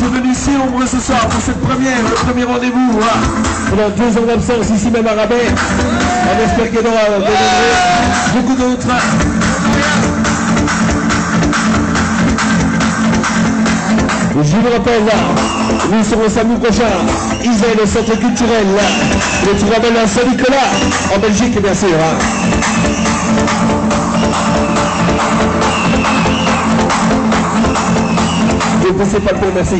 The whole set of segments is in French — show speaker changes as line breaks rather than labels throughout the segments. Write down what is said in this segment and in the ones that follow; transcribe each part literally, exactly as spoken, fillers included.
étaient venus si nombreux ce soir pour cette première, le premier rendez-vous. Voilà.
Pendant deux ans d'absence ici même à Rabais. On espère qu'il y aura
beaucoup d'autres.
Je vous rappelle, nous serons samedi prochain, Isère, le centre culturel, le Tourabel à Saint-Nicolas, en Belgique bien sûr. Ne poussez pas pour merci.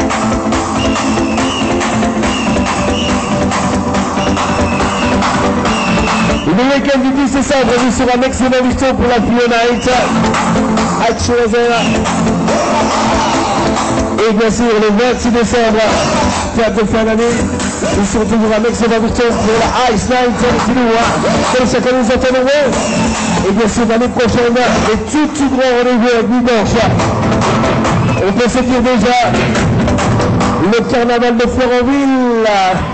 Le week-end du dix décembre, nous serons un excellent victoire pour la Fiona Night à Choiseul. Et bien sûr, le vingt-six décembre, fête de fin d'année, nous serons toujours un excellent victoire pour la Ice Night qui nous voit, comme chaque année nous entendons. Et bien sûr, l'année prochaine, les tout tout grands rendez-vous avec dimanche. On peut se dire déjà, le carnaval de Florenville,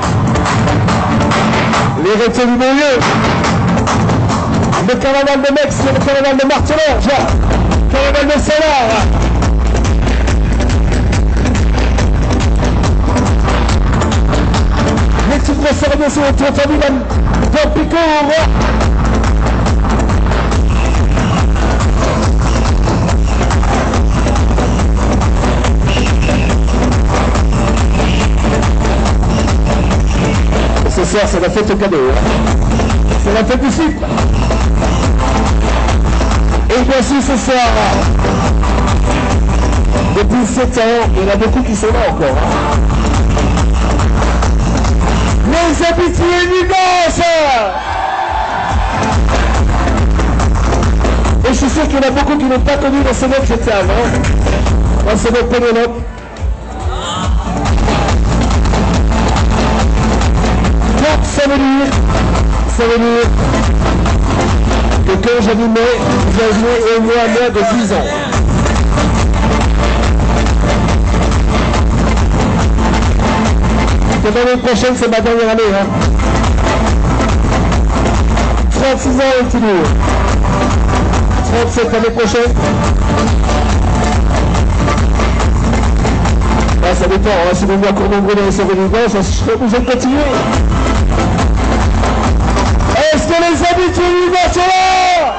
les rétés du milieu, le carnaval de Mex, le carnaval de Martelorge, le carnaval de Solar. Les petites conservations sont entendues même dans Picourt. Ce soir, c'est la fête au cadeau. C'est la fête du sucre. Et bien sûr, ce soir, depuis sept ans, il y en a beaucoup qui sont là encore. Les habitués du danse. Et je suis sûr qu'il y en a beaucoup qui n'ont pas connu dans ce mot que j'étais avant. Dans ce mot Pénélope. Donc ça veut dire, ça veut dire que quand j'animais, vous aviez au moins moins de dix ans. L'année prochaine, c'est ma dernière année. Hein. trente-six ans et tout lourd. trente-sept l'année prochaine. Ah, ça dépend. Hein. Si vous voulez encore nombreux dans les soirées du dimanche, je serai obligé de continuer. Est-ce que les habitués du dimanche sont là?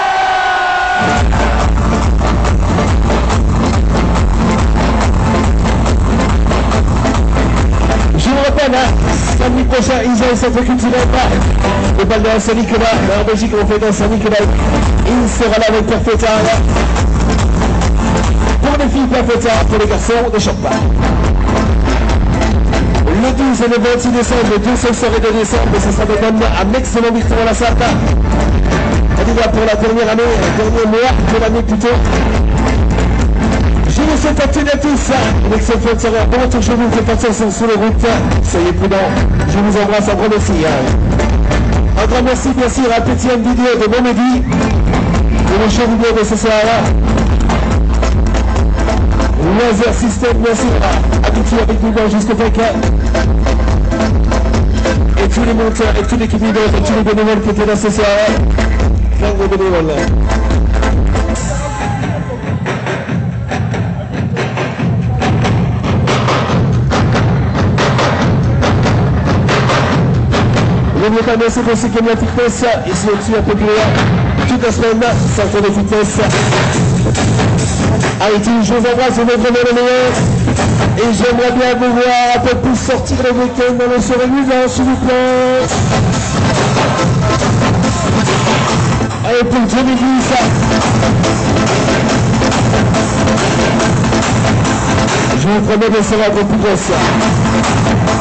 Je vous rappelle, hein, samedi prochain, Isère, centre culturel, le bal de la Saint-Nicolas, en Belgique, on fait dans Saint-Nicolas. Il sera là avec Père Pétard. Pour les filles, Père Pétard, pour les garçons, des champagnes. Le douze et le vingt-six décembre, les deux seules soirées de décembre, ce sera même un excellent victoire à la Sata. On y va pour la dernière année, le dernier mois de l'année plutôt. Je vous souhaite à toutes et à tous une excellente fin de soirée. Bon retour chez vous, faites attention sur les routes. Soyez prudents. Je vous embrasse, un grand merci. Un grand merci bien sûr à Pétienne Vidéo de Montmédy. Et le show vidéo de ce soir-là. Laser System bien sûr, habitué avec nous jusqu'au vingt. Et tous les monteurs et toute l'équipe vidéo et tous les bénévoles qui étaient là ce soir-là. Plein de bénévoles. N'oubliez pas, merci pour ceux qui aiment la fitness, ici au-dessus un peu plus loin, toute la semaine, centre de fitness. Haïti, je vous embrasse, vous êtes vraiment le meilleur. Et j'aimerais bien vous voir un peu plus sortir le week-end dans le soirée musant, s'il vous plaît. Allez, pour Johnny Glisse. Je vous promets de faire un gros plus grosse.